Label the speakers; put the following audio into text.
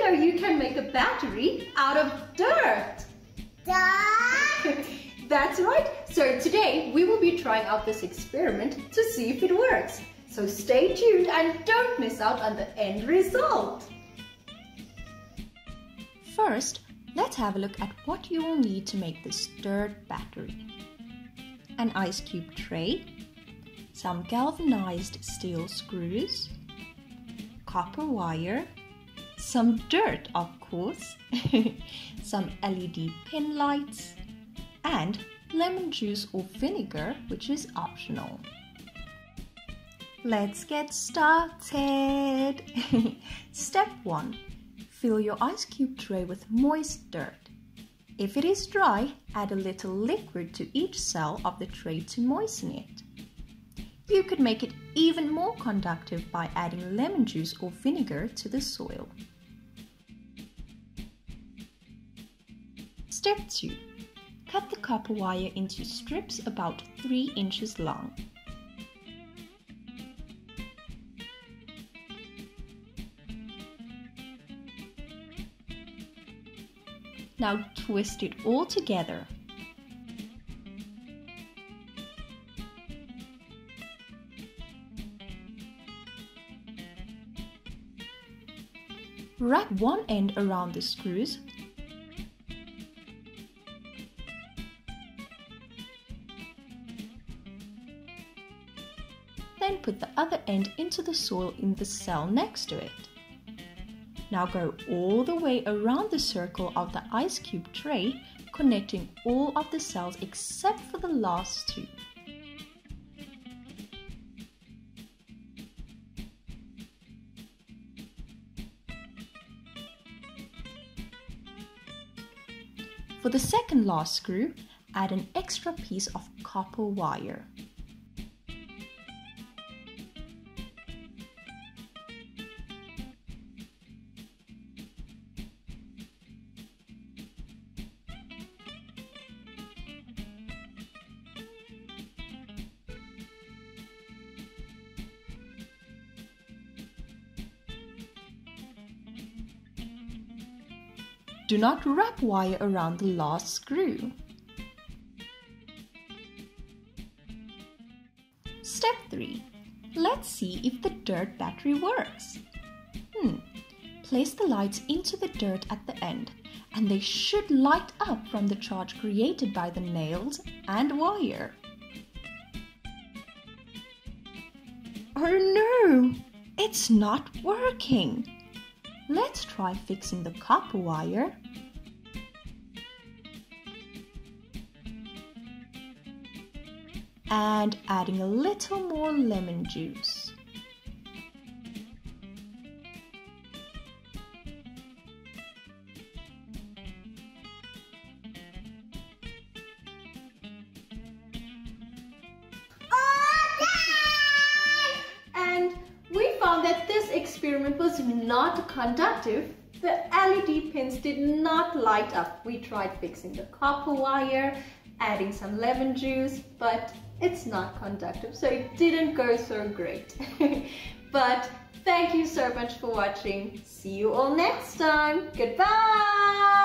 Speaker 1: know you can make a battery out of dirt?
Speaker 2: Dirt?
Speaker 1: That's right. So today we will be trying out this experiment to see if it works. So stay tuned and don't miss out on the end result. First, let's have a look at what you will need to make this dirt battery. An ice cube tray, some galvanized steel screws, copper wire, some dirt of course, some LED pin lights, and lemon juice or vinegar, which is optional. Let's get started! Step 1. Fill your ice cube tray with moist dirt. If it is dry, add a little liquid to each cell of the tray to moisten it. You could make it even more conductive by adding lemon juice or vinegar to the soil. Step 2. Cut the copper wire into strips about 3 inches long. Now twist it all together. Wrap one end around the screws . Then put the other end into the soil in the cell next to it. Now go all the way around the circle of the ice cube tray, connecting all of the cells except for the last 2. For the second last screw, add an extra piece of copper wire. Do not wrap wire around the last screw. Step 3. Let's see if the dirt battery works. Place the lights into the dirt at the end, and they should light up from the charge created by the nails and wire. Oh no! It's not working! Let's try fixing the copper wire. And adding a little more lemon juice. And we found that this experiment was not conductive. The LED pins did not light up. We tried fixing the copper wire, adding some lemon juice, but it's not conductive, so it didn't go so great. But thank you so much for watching. See you all next time. Goodbye!